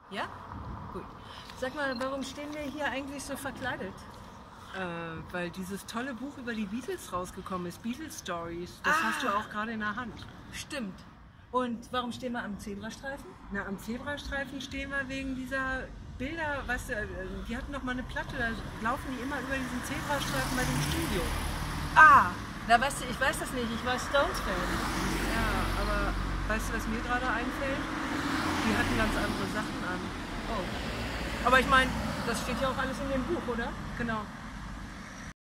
Ja? Gut. Sag mal, warum stehen wir hier eigentlich so verkleidet? Weil dieses tolle Buch über die Beatles rausgekommen ist, Beatles Stories. Das hast du auch gerade in der Hand. Stimmt. Und warum stehen wir am Zebrastreifen? Na, am Zebrastreifen stehen wir wegen dieser Bilder, weißt du, die hatten noch mal eine Platte, da laufen die immer über diesen Zebrastreifen bei dem Studio. Na weißt du, ich weiß das nicht, ich war Stones-Fan. Ja, aber weißt du, was mir gerade einfällt? Die hatten ganz andere Sachen an. Oh. Aber ich meine, das steht ja auch alles in dem Buch, oder? Genau.